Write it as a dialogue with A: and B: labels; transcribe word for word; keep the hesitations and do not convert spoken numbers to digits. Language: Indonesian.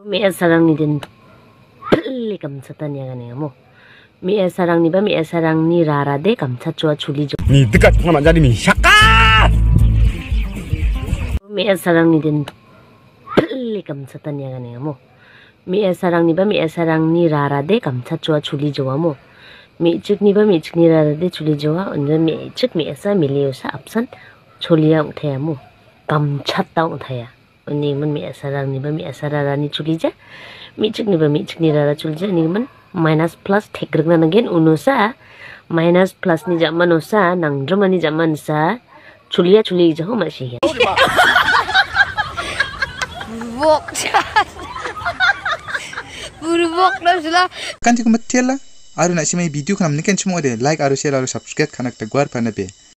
A: Mi sarang ni din pelli kamsatan ya gane mo. Mi sarang ni ba mi sarang ni rara de kamsa chua chuli jo.
B: Ni dekat sama jadi mi syakat.
A: Mi sarang ni din pelli kamsatan ya gane mo. Mi sarang ni ba mi sarang ni rara de kamsa chua chuli jo mo. Mi chik ni ba mi chik ni rara de chuli jo wa unde mi chik mi sa mi leo sa apsan cholia uthaya mo. Kamchat ta uthaya. Ni man mi sarang ni ba mi sarara ni chuli ja. Mi chik ni ba mi chik ni rara chuli ja ni man minus plus tekrek na nagen unusa minus plus ni zaman usa nang drama ni zaman sa chulia chuli jaho masih.
C: Burbok. Burbok na sila.
D: Kan ti ko matiela aru na si may video kanam ni kan chimo de like aru share aru subscribe kanak ta gwar pa na be.